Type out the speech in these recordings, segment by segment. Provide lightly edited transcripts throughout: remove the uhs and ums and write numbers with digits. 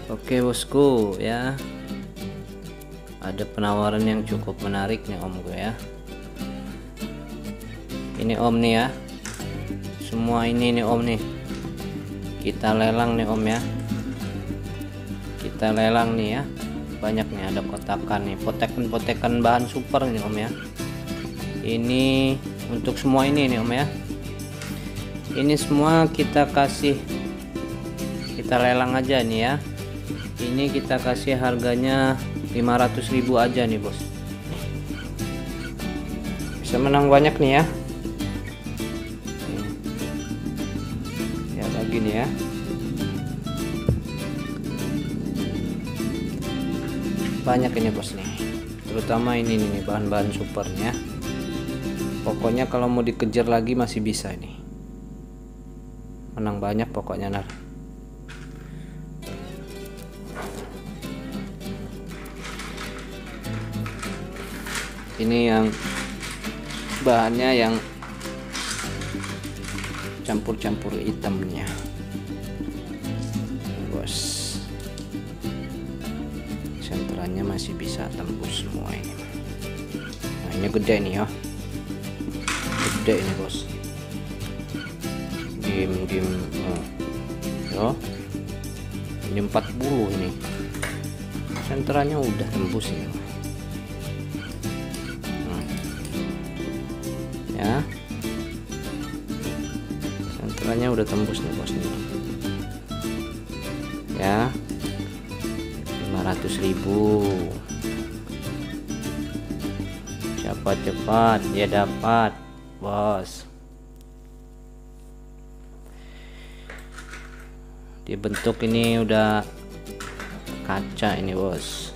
Oke bosku ya, ada penawaran yang cukup menarik nih omku ya. Ini om nih ya, semua ini nih om nih, kita lelang nih om ya, kita lelang nih ya. Banyak nih, ada kotakan nih, potekan bahan super nih om ya. Ini untuk semua ini nih om ya, ini semua kita kasih, kita lelang aja nih ya. Ini kita kasih harganya 500.000 aja nih bos. Bisa menang banyak nih ya. Ya lagi nih ya. Banyak ini bos nih. Terutama ini nih bahan-bahan supernya. Pokoknya kalau mau dikejar lagi masih bisa ini. Menang banyak pokoknya nar. Ini yang bahannya yang campur-campur hitamnya bos. Senterannya masih bisa tembus semua ini. Nah ini gede nih ya, gede ini bos. Dim yo, ini 40 ini. Senterannya udah tembus ini ya, senterannya udah tembus nih bos nih ya. 500.000, cepat dia dapat bos. Dibentuk ini udah kaca ini bos.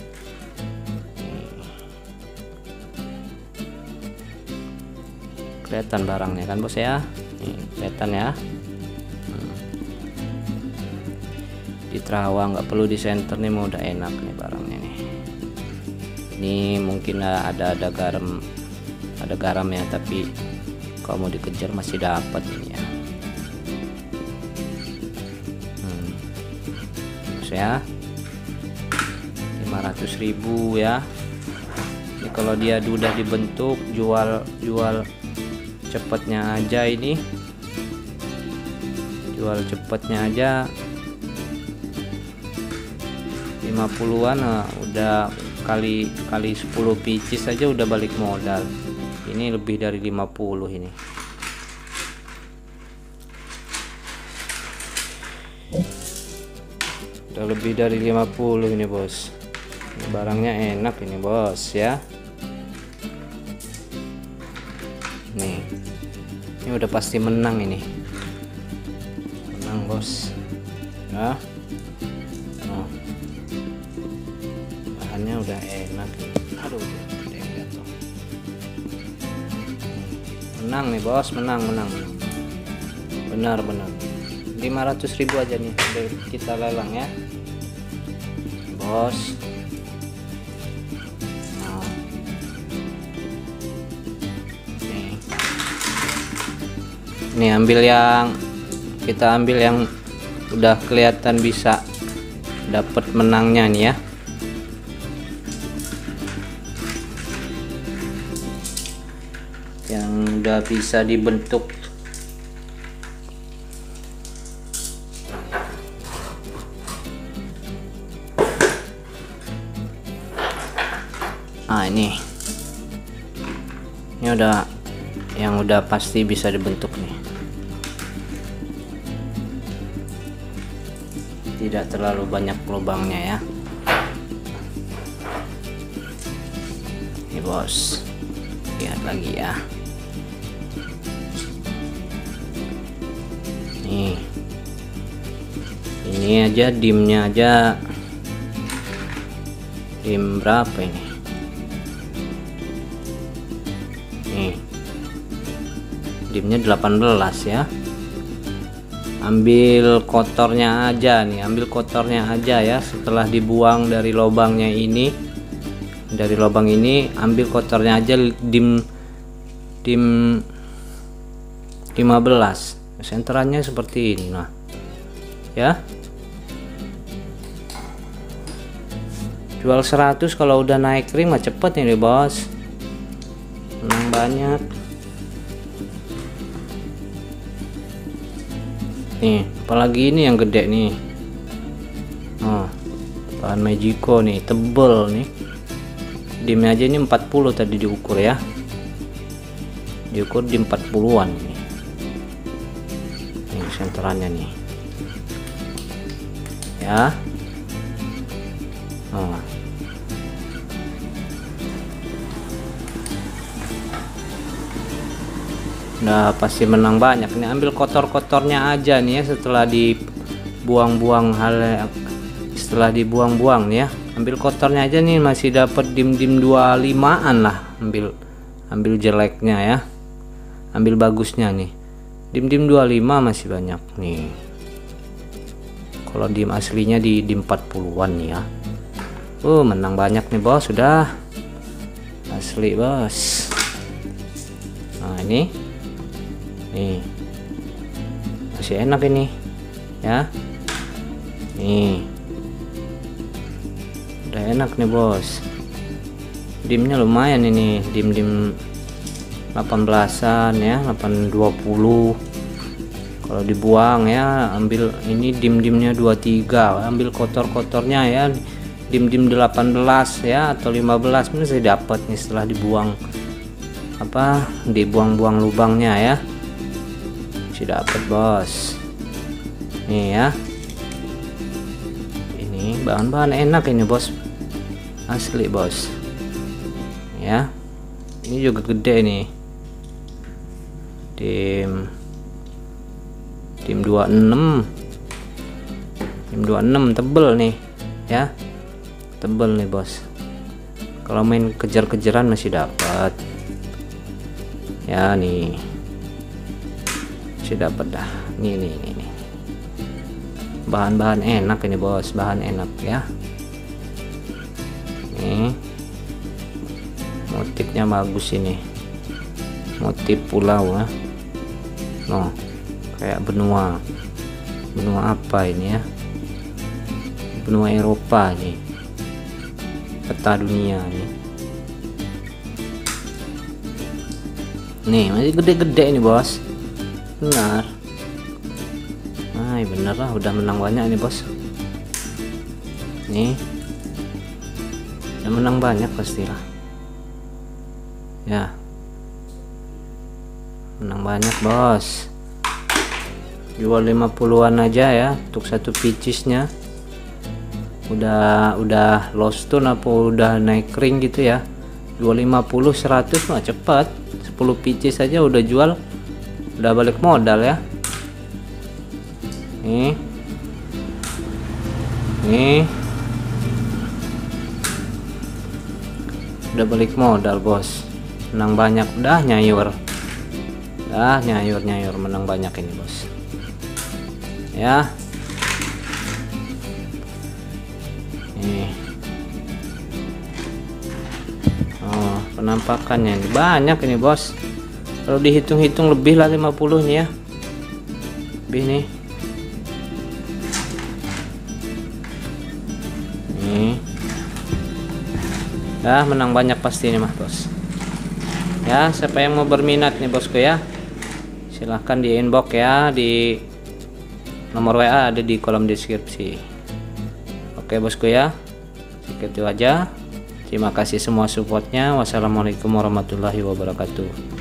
Kelihatan barangnya kan bos ya, nih kelihatan ya. Di terawang nggak perlu di center nih, mau udah enak nih barangnya nih. Ini mungkin ada garam ya, tapi kalau mau dikejar masih dapat ini ya. Bos ya, 500.000 ya. Ini kalau dia udah dibentuk, jual cepatnya aja ini, jual cepatnya aja 50-an. Nah, udah kali 10 pieces aja udah balik modal. Ini lebih dari 50 ini. Udah lebih dari 50 ini bos. Ini barangnya enak ini bos ya. Nih, ini udah pasti menang ini, menang bos ya. Nah, bahannya udah enak. Aduh, lihat tuh. Menang nih bos, menang. Benar 500.000 aja nih udah kita lelang ya bos. Nih kita ambil yang udah kelihatan bisa dapat menangnya nih ya. Yang udah bisa dibentuk. Nah ini udah yang udah pasti bisa dibentuk nih. Tidak terlalu banyak lubangnya ya. Nih bos, lihat lagi ya. Nih, ini aja dimnya aja, dim berapa ini? Nih, dimnya 18 ya. Ambil kotornya aja nih, ambil kotornya aja ya. Setelah dibuang dari lubangnya ini, dari lubang ini, ambil kotornya aja. Dim 15. Senterannya seperti ini nah ya. Jual 100 kalau udah naik ring mah cepet nih bos, menang banyak. Nih apalagi ini yang gede nih. Oh, bahan Magico nih, tebel nih. Dimnya aja ini 40 tadi diukur ya, diukur di 40-an nih. Ini senterannya nih ya. Oh. Udah pasti menang banyak nih. Ambil kotor-kotornya aja nih ya, setelah dibuang-buang setelah dibuang-buang nih ya. Ambil kotornya aja nih, masih dapat dim-dim 25-an lah. Ambil jeleknya ya, ambil bagusnya nih. Dim-dim 25 masih banyak nih. Kalau dim aslinya di dim 40-an nih ya. Menang banyak nih bos, sudah asli bos. Nah ini nih masih enak ini ya. Nih udah enak nih bos, dimnya lumayan ini, dim 18-an ya, 820. Kalau dibuang ya, ambil ini dim-dimnya 23, ambil kotor-kotornya ya, dim-dim 18 ya atau 15 ini saya dapat nih setelah dibuang dibuang-buang lubangnya ya, sudah dapat bos. Nih ya, ini bahan-bahan enak ini bos, asli bos ya. Ini juga gede nih, dim 26 tebel nih ya, tebel nih bos. Kalau main kejar-kejaran masih dapat ya. Nih masih dapat dah. Nih bahan-bahan enak ini bos, bahan enak ya. Nih motifnya bagus ini, motif pulau ya. No, kayak benua apa ini ya, benua Eropa nih, peta dunia nih. Nih masih gede-gede ini bos, benar. Nah bener lah, udah menang banyak nih bos. Nih udah menang banyak pastilah ya, menang banyak bos. Jual 50-an aja ya untuk satu picisnya. Udah lost tune apa udah naik ring gitu ya. Jual 50 100 mah cepat, 10 picis aja udah jual, udah balik modal ya. Nih udah balik modal bos, menang banyak, udah nyayur menang banyak ini bos ya. Nih penampakannya ini banyak ini bos, kalau dihitung-hitung lebih lah 50 nih ya, lebih nih. Ya menang banyak pasti ini mah bos ya. Siapa yang mau berminat nih bosku ya, silahkan di inbox ya, di nomor WA ada di kolom deskripsi. Oke bosku ya, segitu aja. Terima kasih semua supportnya. Wassalamualaikum warahmatullahi wabarakatuh.